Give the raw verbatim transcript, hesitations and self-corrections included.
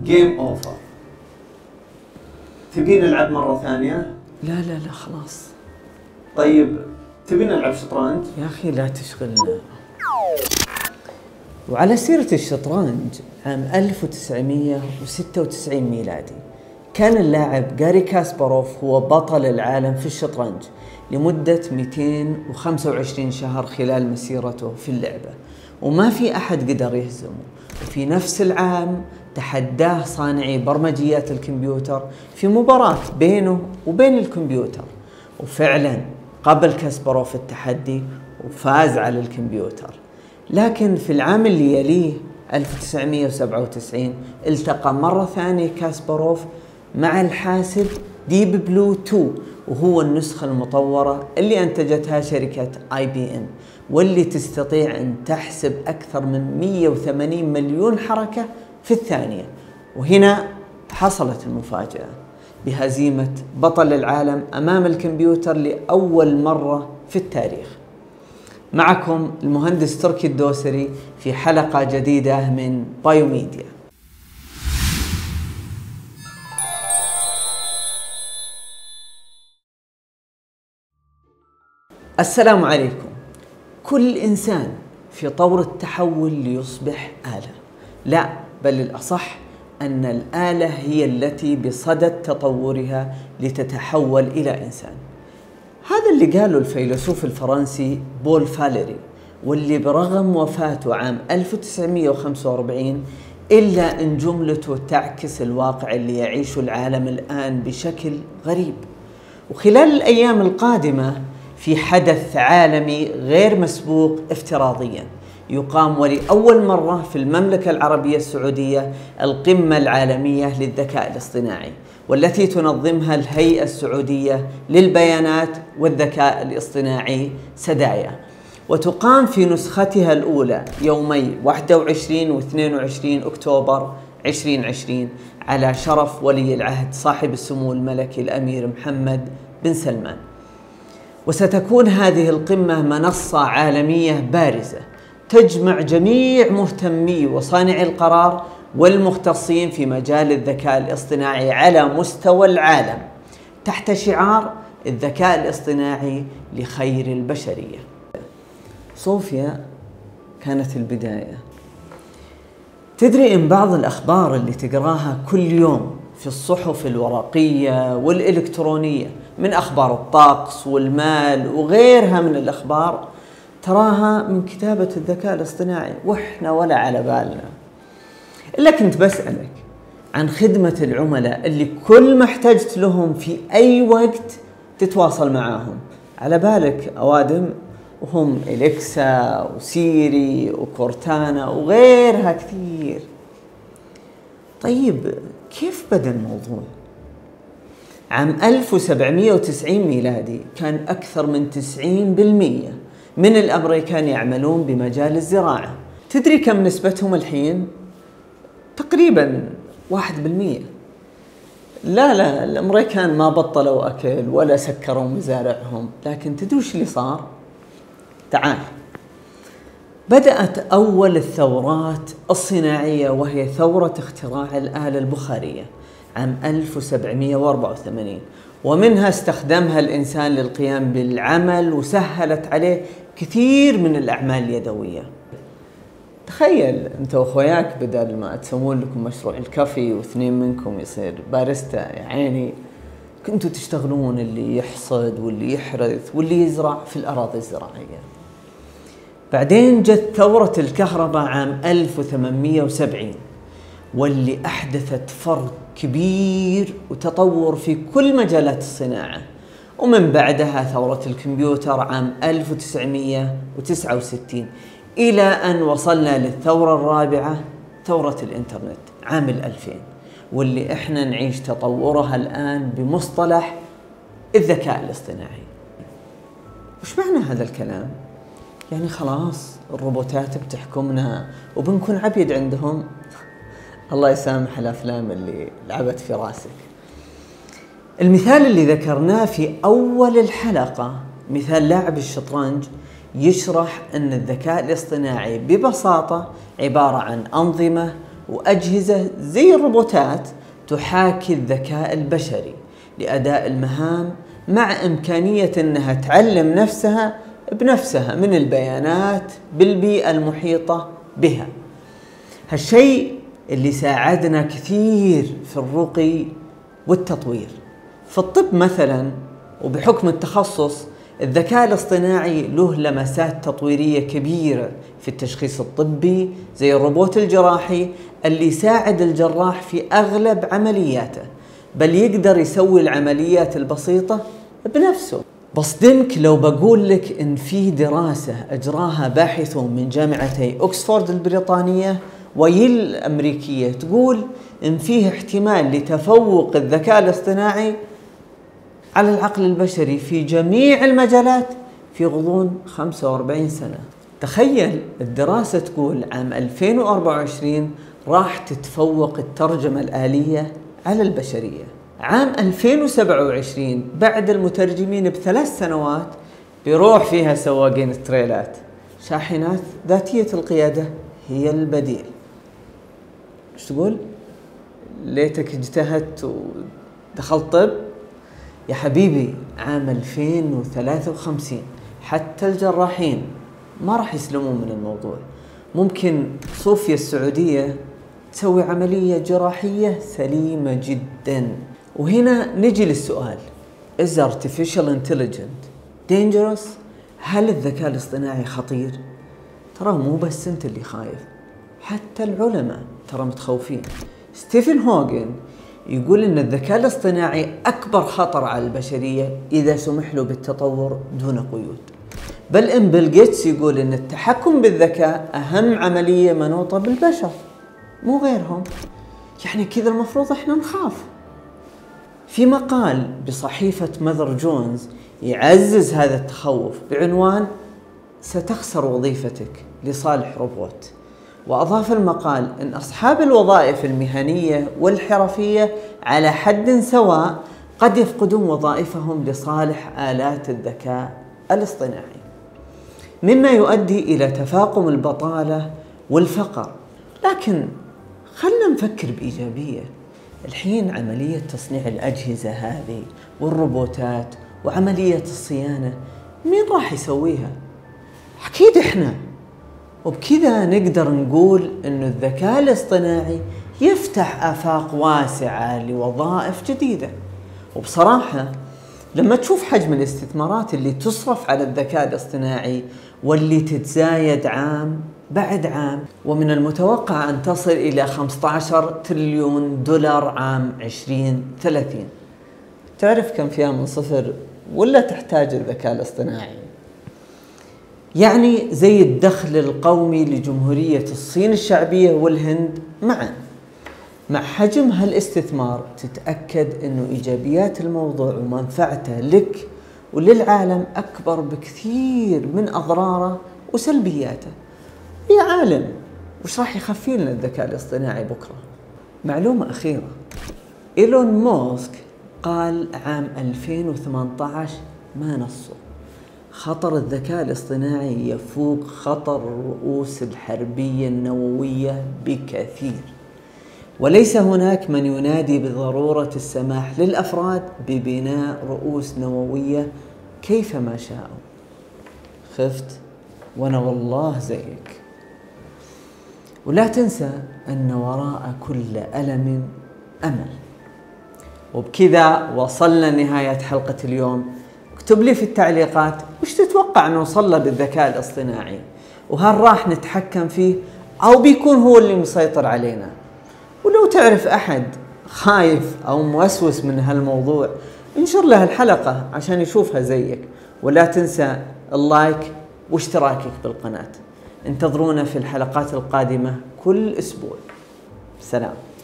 جيم اوفر. تبي نلعب مرة ثانية؟ لا لا لا خلاص. طيب تبي نلعب شطرنج؟ يا أخي لا تشغلنا. وعلى سيرة الشطرنج، عام ألف وتسعمئة وستة وتسعين ميلادي كان اللاعب جاري كاسباروف هو بطل العالم في الشطرنج لمدة مئتين وخمسة وعشرين شهر خلال مسيرته في اللعبة، وما في أحد قدر يهزمه. وفي نفس العام تحداه صانعي برمجيات الكمبيوتر في مباراة بينه وبين الكمبيوتر، وفعلا قبل كاسباروف التحدي وفاز على الكمبيوتر. لكن في العام اللي يليه ألف وتسعمئة وسبعة وتسعين التقى مرة ثانية كاسباروف مع الحاسب ديب بلو اثنين، وهو النسخة المطورة اللي أنتجتها شركة آي بي إم، واللي تستطيع أن تحسب أكثر من مئة وثمانين مليون حركة في الثانية. وهنا حصلت المفاجأة بهزيمة بطل العالم أمام الكمبيوتر لأول مرة في التاريخ. معكم المهندس تركي الدوسري في حلقة جديدة من بايوميديا. السلام عليكم. كل إنسان في طور التحول ليصبح آلة، لا بل الأصح أن الآلة هي التي بصدد تطورها لتتحول إلى إنسان. هذا اللي قاله الفيلسوف الفرنسي بول فاليري، واللي برغم وفاته عام ألف وتسعمئة وخمسة وأربعين إلا أن جملته تعكس الواقع اللي يعيشه العالم الآن بشكل غريب. وخلال الأيام القادمة في حدث عالمي غير مسبوق افتراضيا يقام ولأول مرة في المملكة العربية السعودية القمة العالمية للذكاء الاصطناعي، والتي تنظمها الهيئة السعودية للبيانات والذكاء الاصطناعي سدايا، وتقام في نسختها الأولى يومي واحد وعشرين و اثنين وعشرين أكتوبر ألفين وعشرين على شرف ولي العهد صاحب السمو الملكي الأمير محمد بن سلمان. وستكون هذه القمة منصة عالمية بارزة تجمع جميع مهتمي وصانعي القرار والمختصين في مجال الذكاء الاصطناعي على مستوى العالم تحت شعار الذكاء الاصطناعي لخير البشرية. صوفيا كانت البداية. تدري إن بعض الأخبار اللي تقراها كل يوم في الصحف الورقية والإلكترونية من أخبار الطقس والمال وغيرها من الأخبار تراها من كتابة الذكاء الاصطناعي، وإحنا ولا على بالنا. إلا كنت بسألك عن خدمة العملاء اللي كل ما احتجت لهم في أي وقت تتواصل معاهم، على بالك أوادم وهم إليكسا وسيري وكورتانا وغيرها كثير. طيب كيف بدأ الموضوع؟ عام ألف وسبعمئة وتسعين ميلادي كان أكثر من تسعين بالمئة من الأمريكان يعملون بمجال الزراعة. تدري كم نسبتهم الحين؟ تقريبا واحد بالمئة. لا لا الأمريكان ما بطلوا أكل ولا سكروا مزارعهم، لكن تدري وش اللي صار؟ تعال. بدأت أول الثورات الصناعية وهي ثورة اختراع الآلة البخارية عام ألف وسبعمئة وأربعة وثمانين، ومنها استخدمها الإنسان للقيام بالعمل وسهلت عليه كثير من الأعمال اليدوية. تخيل أنت وأخوياك بدل ما تسوون لكم مشروع الكافي واثنين منكم يصير باريستا، يعني كنتوا تشتغلون اللي يحصد واللي يحرث واللي يزرع في الأراضي الزراعية. بعدين جت ثورة الكهرباء عام ألف وثمانمئة وسبعين، واللي أحدثت فرق كبير وتطور في كل مجالات الصناعة. ومن بعدها ثورة الكمبيوتر عام ألف وتسعمئة وتسعة وستين، إلى أن وصلنا للثورة الرابعة ثورة الإنترنت عام الألفين، واللي إحنا نعيش تطورها الآن بمصطلح الذكاء الاصطناعي. وش معنى هذا الكلام؟ يعني خلاص الروبوتات بتحكمنا وبنكون عبيد عندهم؟ الله يسامح الأفلام اللي لعبت في راسك. المثال اللي ذكرناه في أول الحلقة مثال لاعب الشطرنج يشرح أن الذكاء الاصطناعي ببساطة عبارة عن أنظمة وأجهزة زي الروبوتات تحاكي الذكاء البشري لأداء المهام، مع إمكانية أنها تعلم نفسها بنفسها من البيانات بالبيئة المحيطة بها. هالشيء اللي ساعدنا كثير في الرقي والتطوير. في الطب مثلا وبحكم التخصص، الذكاء الاصطناعي له لمسات تطويرية كبيرة في التشخيص الطبي، زي الروبوت الجراحي اللي يساعد الجراح في أغلب عملياته، بل يقدر يسوي العمليات البسيطة بنفسه. بصدمك لو بقول لك إن في دراسة أجراها باحثون من جامعتي أكسفورد البريطانية ويل الأمريكية تقول إن فيه احتمال لتفوق الذكاء الاصطناعي على العقل البشري في جميع المجالات في غضون خمسة وأربعين سنة. تخيل الدراسة تقول عام ألفين وأربعة وعشرين راح تتفوق الترجمة الآلية على البشرية. عام ألفين وسبعة وعشرين بعد المترجمين بثلاث سنوات بيروح فيها سواقين التريلات. شاحنات ذاتية القيادة هي البديل. ايش تقول؟ ليتك اجتهدت ودخلت طب؟ يا حبيبي عام ألفين وثلاثة وخمسين حتى الجراحين ما راح يسلمون من الموضوع. ممكن صوفيا السعودية تسوي عملية جراحية سليمة جدا. وهنا نجي للسؤال: Is artificial intelligence dangerous؟ هل الذكاء الاصطناعي خطير؟ ترى مو بس انت اللي خايف، حتى العلماء ترى متخوفين. ستيفن هوكن يقول ان الذكاء الاصطناعي اكبر خطر على البشرية اذا سمح له بالتطور دون قيود. بل ان بيل جيتس يقول ان التحكم بالذكاء اهم عملية منوطة بالبشر مو غيرهم. يعني كذا المفروض احنا نخاف. في مقال بصحيفة ماذر جونز يعزز هذا التخوف بعنوان ستخسر وظيفتك لصالح روبوت. وأضاف المقال أن أصحاب الوظائف المهنية والحرفية على حد سواء قد يفقدون وظائفهم لصالح آلات الذكاء الاصطناعي، مما يؤدي إلى تفاقم البطالة والفقر. لكن خلنا نفكر بإيجابية. الحين عملية تصنيع الأجهزة هذه والروبوتات وعملية الصيانة مين راح يسويها؟ أكيد إحنا. وبكذا نقدر نقول إنه الذكاء الاصطناعي يفتح آفاق واسعة لوظائف جديدة. وبصراحة لما تشوف حجم الاستثمارات اللي تصرف على الذكاء الاصطناعي واللي تتزايد عام بعد عام، ومن المتوقع أن تصل إلى خمسة عشر تريليون دولار عام عشرين ثلاثين، تعرف كم فيها من صفر ولا تحتاج الذكاء الاصطناعي؟ يعني زي الدخل القومي لجمهورية الصين الشعبية والهند معا. مع حجم هالاستثمار تتأكد أنه إيجابيات الموضوع ومنفعته لك وللعالم أكبر بكثير من أضراره وسلبياته. يا عالم وش راح يخفي لنا الذكاء الاصطناعي بكرة؟ معلومة أخيرة: إيلون ماسك قال عام ألفين وثمانية عشر ما نصه خطر الذكاء الاصطناعي يفوق خطر الرؤوس الحربية النووية بكثير، وليس هناك من ينادي بضرورة السماح للأفراد ببناء رؤوس نووية كيفما شاءوا. خفت؟ وأنا والله زيك. ولا تنسى أن وراء كل ألم أمل. وبكذا وصلنا لنهاية حلقة اليوم. اكتب لي في التعليقات وش تتوقع نوصل له بالذكاء الاصطناعي، وهل راح نتحكم فيه أو بيكون هو اللي مسيطر علينا؟ ولو تعرف أحد خايف أو موسوس من هالموضوع انشر له الحلقة عشان يشوفها زيك. ولا تنسى اللايك واشتراكك بالقناة. انتظرونا في الحلقات القادمة كل أسبوع. سلام.